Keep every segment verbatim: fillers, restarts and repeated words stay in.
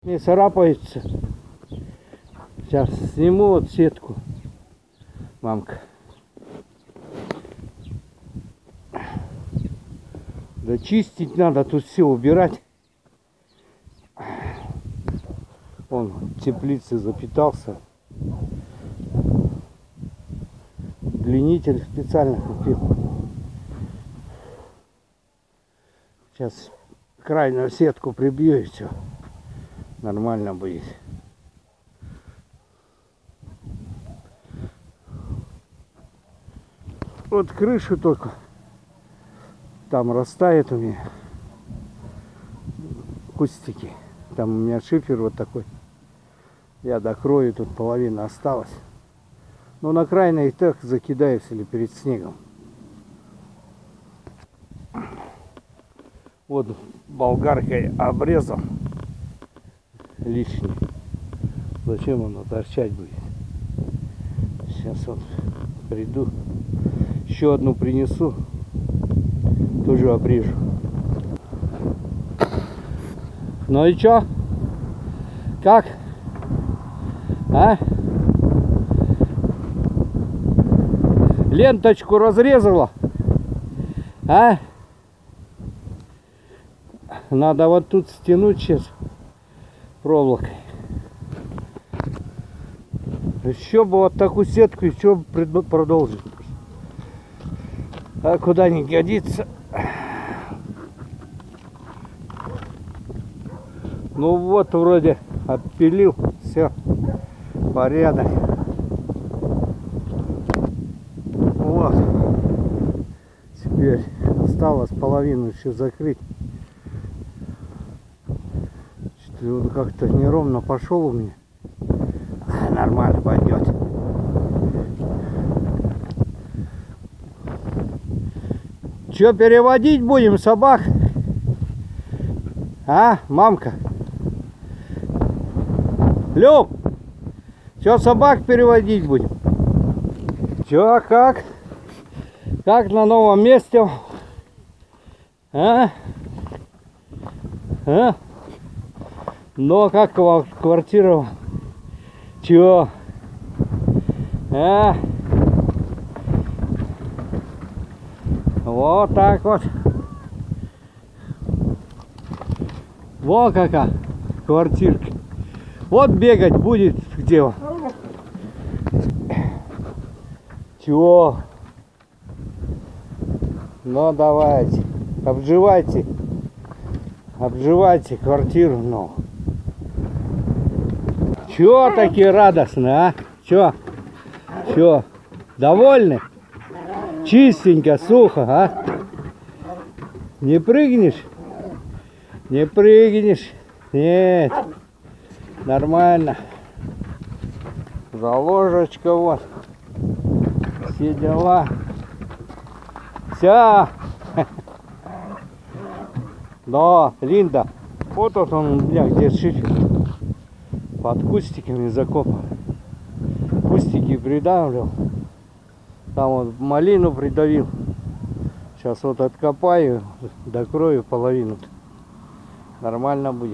Не царапается. Сейчас сниму вот сетку, мамка. Да чистить надо, тут все убирать. Он в теплице запитался. Удлинитель специально купил. Сейчас крайнюю сетку прибью и все. Нормально будет. Вот крышу только там растает у меня кустики. Там у меня шифер вот такой. Я докрою, тут половина осталась. Но на крайне и так закидаюсь или перед снегом. Вот болгаркой обрезал лишний. Зачем оно торчать будет? Сейчас вот приду. Еще одну принесу. Тоже обрежу. Ну и чё? Как? А? Ленточку разрезала? А? Надо вот тут стянуть сейчас проволокой. Еще бы вот такую сетку еще продолжить. А куда не годится. Ну вот вроде отпилил. Все. Порядок. Вот. Теперь осталось половину еще закрыть. Как-то неровно пошел у меня. Нормально пойдет. Че, переводить будем собак? А, мамка? Люб, че, собак переводить будем? Че, как? Как на новом месте? А? А? Ну, как квартира? Чё? А? Вот так вот. Во какая квартирка. Вот бегать будет где он. Чё? Ну давайте. Обживайте. Обживайте квартиру новую. Чё такие радостные, а? Чё? Чё? Довольны? Чистенько, сухо, а? Не прыгнешь? Не прыгнешь? Нет. Нормально. Заложечка вот. Все дела. Все. Да, Линда. Вот вот он у меня где шифер. Под кустиками закопан. Кустики придавливал. Там вот малину придавил. Сейчас вот откопаю, докрою половину. Нормально будет.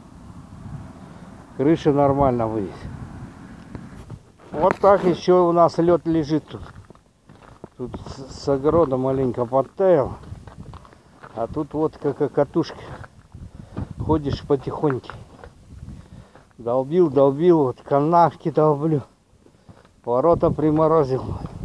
Крыша нормально будет. Вот так еще у нас лед лежит тут. Тут с огорода маленько подтаял. А тут вот как катушка. Ходишь потихоньку. Долбил, долбил, вот канавки долблю. Ворота приморозил.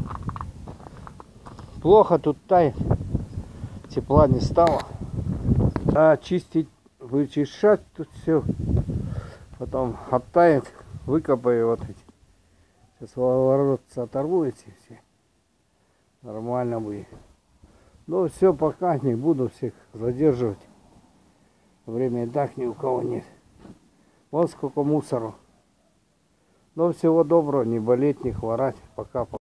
Плохо тут тает. Тепла не стало. А чистить, вычищать тут все. Потом оттает, выкопаю вот эти. Сейчас воротца оторву эти все. Нормально будет. Но все, пока не буду всех задерживать. Время и так ни у кого нет. Вот сколько мусору. Но всего доброго, не болеть, не хворать. Пока.